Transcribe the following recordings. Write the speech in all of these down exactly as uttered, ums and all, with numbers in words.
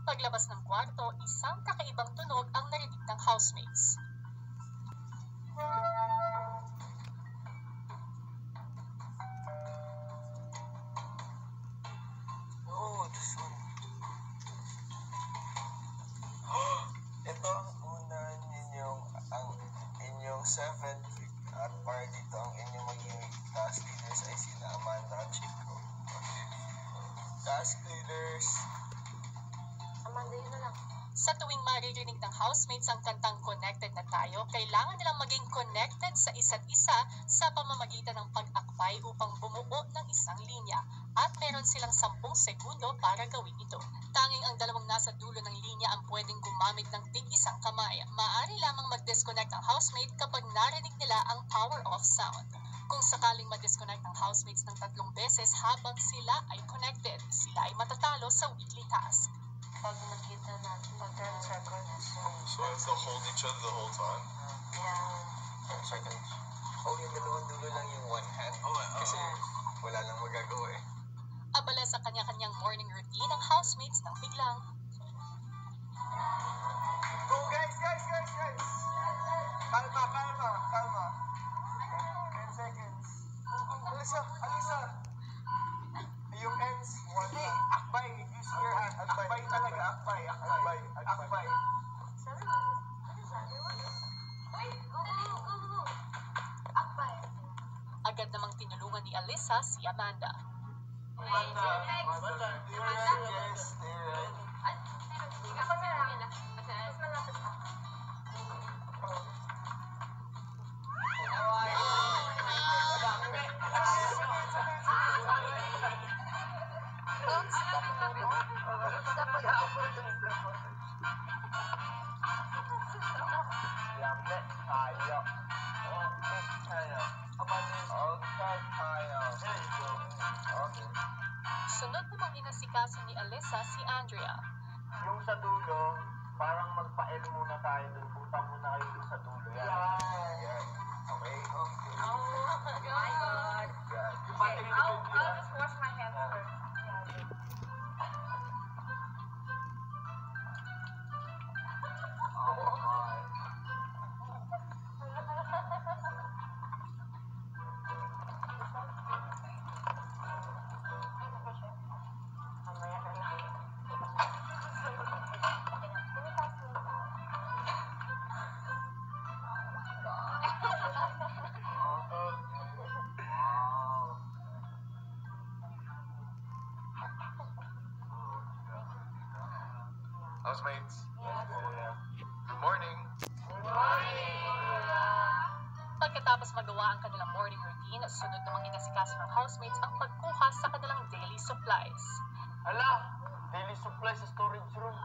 Paglabas ng kwarto, isang kakaibang tunog ang narinig ng housemates. Oh, this one. Ito ang una ninyong, ang inyong seventh week at para dito ang inyong magiging task leaders ay sina Amanda at Chico. Okay. Task leaders. Amanda, yun na lang. Sa tuwing maririnig ng housemates ang kantang Connected na Tayo, kailangan nilang maging connected sa isa't isa sa pamamagitan ng pag-akbay upang bumuo ng isang linya. At meron silang sampung segundo para gawin ito. Tanging ang dalawang nasa dulo ng linya ang pwedeng gumamit ng tig-isang kamay. Maaari lamang mag-disconnect ang housemate kapag narinig nila ang power off sound. Kung sakaling ma-disconnect ang housemates ng tatlong beses habang sila ay connected, sila ay matatalo sa weekly task. Pag nakita natin, pag ten seconds. So I have to hold each other the whole time? Yeah. ten seconds. Oh, yung dalawang dulo lang yung one hand. Oh, uh, Kasi wala nang magagawa eh. Abala sa kanya-kanyang morning routine ang housemates nang biglang. Go guys, guys, guys, guys! Kalma, kalma, kalma. ten seconds. Alisa, Alisa! Yung ends, one na. Akbay, use your hand. Akbay talaga, akbay, akbay, akbay. Sabi mo? Ano sabi mo? Wait, go, go, go, go, go. Akbay. Agad namang tinulungan ni Alyssa si Amanda. Amanda, Amanda, do you ready? Yes, do you ready? Ay, sino? Ako na lang. Mas malapit ako. Lambe tayo. Okay, tayo. Okay, tayo. Okay. Sunod namang inasikaso ni Alyssa si Andrea. Yung sa dulo, parang magpa-L muna tayo dun. Punta muna kayo dun sa dulo. Yan. Yan. Okay, okay. Oh my God. Yan. Okay, I'll, I'll just wash my hands first. Mamaya na lang. Housemates? Good morning. Pagkatapos magawa ang kanilang morning routine, sunod namang inasikaso ng housemates ang pagkuha sa kanilang daily supplies. Ala! Daily supply sa storage room.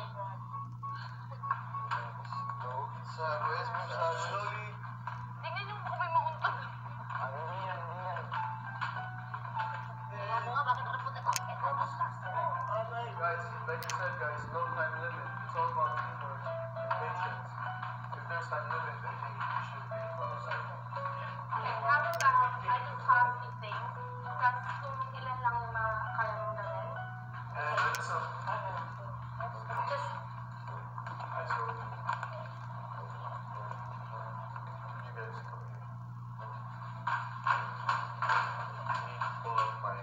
So, where's my slowly? Tingnan yung baka may mauntog. Ano yan, hindi yan. Kaya mo nga, bakit nakapunta ko? Guys, like you said, guys, no time limit. It's all about teamwork and patience. If there's time limit, I think we should be able to say that. Meron lang, I just have to think. Kasi kung ilan lang makakaya mong gawin. And it's a... Just, I saw it. You guys come here. I need to pull up my...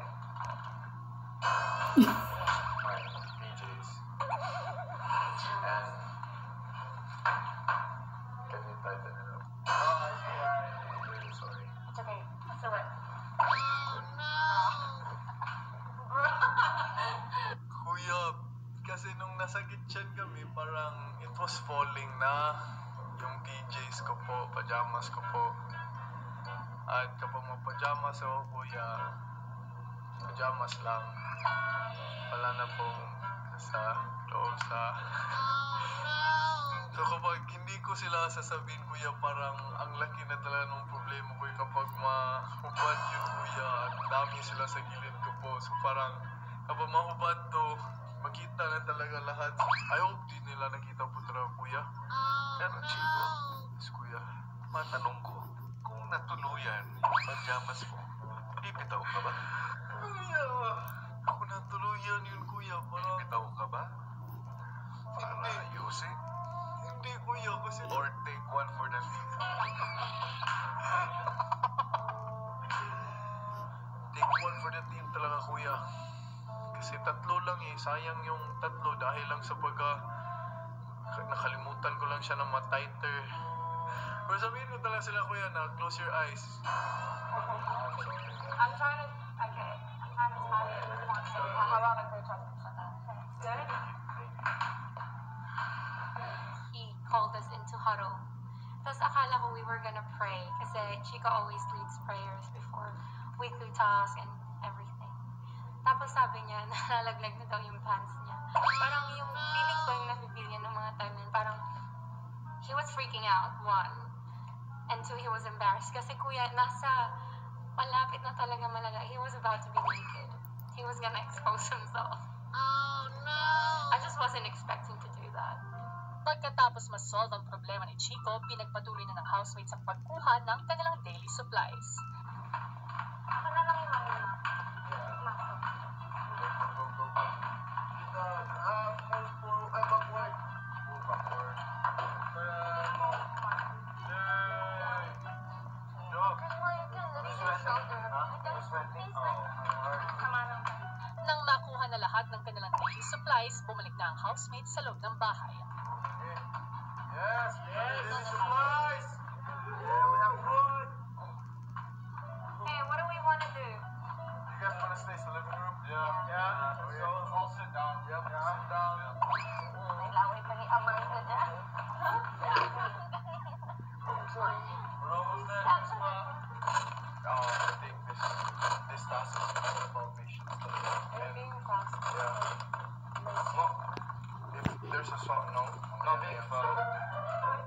my P Js. And... Can you tighten it up? Oh, I'm really sorry. it's okay. So what? Kuya, kasi nung nasa kitchen kami, parang it was falling na yung P Js ko po, pajamas ko po. At kapag mag-pajamas ako, kuya, pajamas lang. Wala na pong sa loob sa... So kapag hindi ko sila sasabihin, kuya, parang ang laki na talaga ng problema ko kapag mahubad yun, kuya, at dami sila sa gilid ko po. So parang kapag mahubad to, makita na talaga lahat. I hope di nila nakita po talaga, kuya. Pero Chico, yes, kuya, matanong ko, kung natuluyan yung pajamas mo, pipitaw ka ba? Kuya, ako natuluyan yun, kuya. Parang... Pipitaw ka ba? lang eh. Sayang yung tatlo dahil lang sa pagka nakalimutan ko lang siya ng ma-tighter. Pero sabihin ko talaga sila, kuya, na close your eyes. I'm trying to, okay, I'm trying to tell you one thing. Hahawakan ko yung chan mo siya. Good? He called us into huddle. Tapos akala ko we were gonna pray kasi Chica always leads prayers before weekly task and everything. Tapos sabi niya, nalalaglag na daw yung pants niya. Parang yung feeling ko yung nafe-feel niya ng mga time na yun, parang he was freaking out, one. And two, he was embarrassed. Kasi kuya, nasa malapit na talaga malala. He was about to be naked. He was gonna expose himself. Oh no! I just wasn't expecting to do that. Pagkatapos masolve ang problema ni Chico, pinagpatuloy na ng housemates ang pagkuha ng kanilang daily supplies. Ako na lang yung mga maso. Go, go, go. Kita, ah, move forward, ah, backward. Move backward. Yay! Joke. Sweating? Oh, Sama ng Nang makuha na lahat ng kanilang daily supplies, bumalik na ang housemates sa loob ng bahay. yes, yes, supplies! Yeah, we have food! Hey, what do we want to do? You guys want to stay in the living room? Yeah. Yeah. So all sit down. Yep. Yeah. Sit down. May laway pa ni Amanda dyan. We're almost there. This one. Oh, I think this this task is all about patience. It's being fast. Yeah. Well, if there's a sort no, no, if uh,